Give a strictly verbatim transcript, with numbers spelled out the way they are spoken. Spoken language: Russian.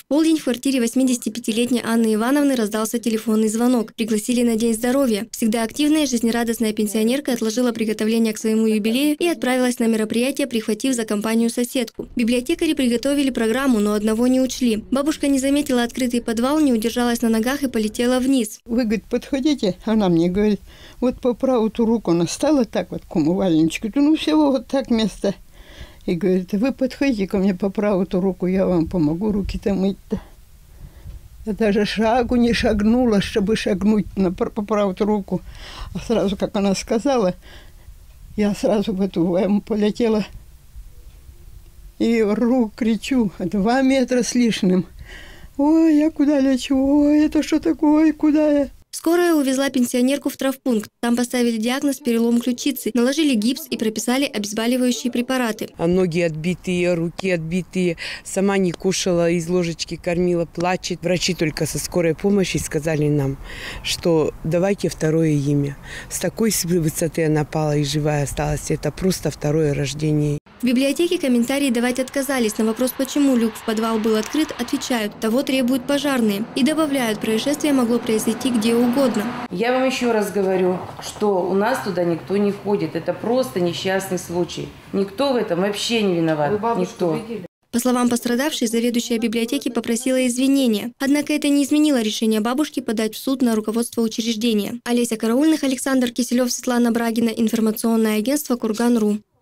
В полдень в квартире восьмидесятипятилетней Анны Ивановны раздался телефонный звонок. Пригласили на День здоровья. Всегда активная, жизнерадостная пенсионерка отложила приготовление к своему юбилею и отправилась на мероприятие, прихватив за компанию соседку. Библиотекари приготовили программу, но одного не учли. Бабушка не заметила открытый подвал, не удержалась на ногах и полетела вниз. Вы, говорит, подходите, она мне говорит, вот по правую руку она стала так вот к умывальничку, ну всего вот так место. И говорит, вы подходите ко мне по правую руку, я вам помогу руки-то мыть-то. Я даже шагу не шагнула, чтобы шагнуть на, по правую руку. А сразу, как она сказала, я сразу в эту вайму полетела. И ру, кричу, два метра с лишним. Ой, я куда лечу? Ой, это что такое? Куда я? Скорая увезла пенсионерку в травмпункт. Там поставили диагноз перелом ключицы, наложили гипс и прописали обезболивающие препараты. А ноги отбитые, руки отбитые. Сама не кушала, из ложечки кормила, плачет. Врачи только со скорой помощи сказали нам, что давайте второе имя. С такой высоты она пала и живая осталась. Это просто второе рождение. В библиотеке комментарии давать отказались. На вопрос, почему люк в подвал был открыт, отвечают, того требуют пожарные. И добавляют, происшествие могло произойти где угодно. Я вам еще раз говорю, что у нас туда никто не ходит. Это просто несчастный случай. Никто в этом вообще не виноват. Никто. По словам пострадавшей, заведующая библиотеки попросила извинения. Однако это не изменило решение бабушки подать в суд на руководство учреждения. Олеся Караульных, Александр Киселев, Светлана Брагина. Информационное агентство Курган точка ру.